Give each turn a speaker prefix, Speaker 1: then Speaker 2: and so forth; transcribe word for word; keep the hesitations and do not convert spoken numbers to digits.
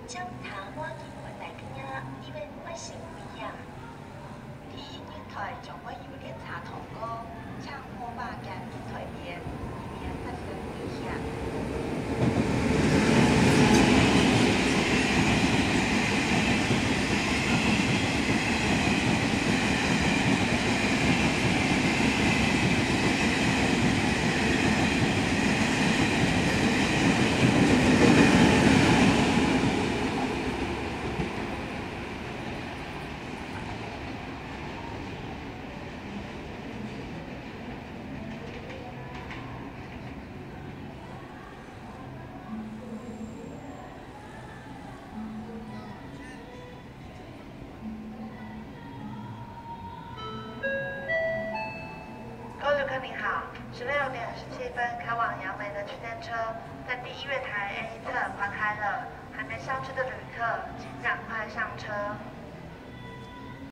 Speaker 1: 将他赶进月台边，你要发生咩啊？
Speaker 2: 伫月台将我由列车通过，请我爸行月台边，以免发生危险。
Speaker 3: 各位旅客您好，十六点十七分开往杨梅的区间车在第一月台 A 侧发开了，还没上车的旅客请赶快上车。